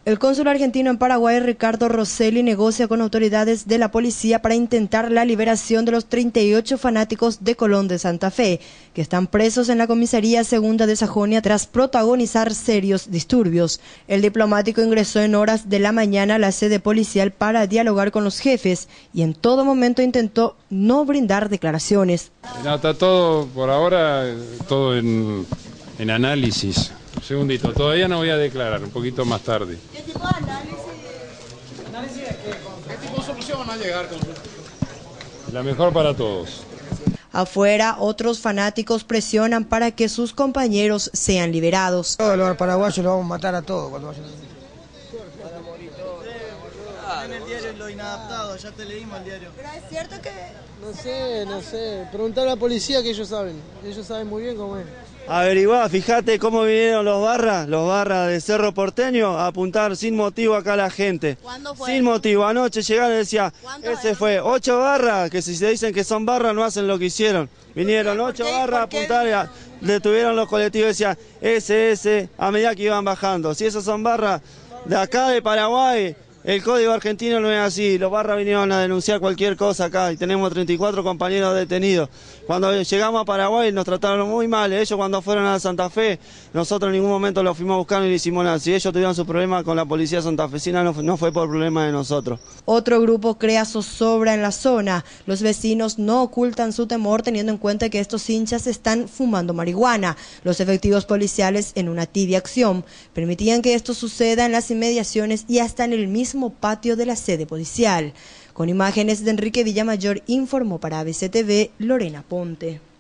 El cónsul argentino en Paraguay, Ricardo Rosselli, negocia con autoridades de la policía para intentar la liberación de los 38 fanáticos de Colón de Santa Fe, que están presos en la comisaría segunda de Sajonia tras protagonizar serios disturbios. El diplomático ingresó en horas de la mañana a la sede policial para dialogar con los jefes y en todo momento intentó no brindar declaraciones. No, está todo, por ahora, todo en análisis. Un segundito, todavía no voy a declarar, un poquito más tarde. ¿Qué tipo de análisis? ¿Análisis de qué? ¿Qué tipo de solución van a llegar con eso? La mejor para todos. Afuera, otros fanáticos presionan para que sus compañeros sean liberados. Todos los paraguayos los vamos a matar a todos cuando vayan. En el diario Lo Inadaptado, ya te leímos el diario. Pero es cierto que... No sé. Preguntar a la policía que ellos saben muy bien cómo es. Averiguá, fíjate cómo vinieron los barras de Cerro Porteño a apuntar sin motivo acá a la gente. ¿Cuándo fue? Sin motivo, anoche llegaron y decía, ese era? fue 8 barras, que si se dicen que son barras no hacen lo que hicieron. Vinieron 8 barras a apuntar, detuvieron los colectivos y decían, ese, a medida que iban bajando. Si esos son barras de acá de Paraguay, el código argentino no es así, los barras vinieron a denunciar cualquier cosa acá y tenemos 34 compañeros detenidos. Cuando llegamos a Paraguay nos trataron muy mal, ellos cuando fueron a Santa Fe, nosotros en ningún momento los fuimos a buscar ni le hicimos nada. Si ellos tuvieron su problema con la policía santafesina no fue por problema de nosotros. Otro grupo crea zozobra en la zona. Los vecinos no ocultan su temor teniendo en cuenta que estos hinchas están fumando marihuana. Los efectivos policiales, en una tibia acción, permitían que esto suceda en las inmediaciones y hasta en el mismo patio de la sede policial. Con imágenes de Enrique Villamayor, informó para ABC TV Lorena Ponte.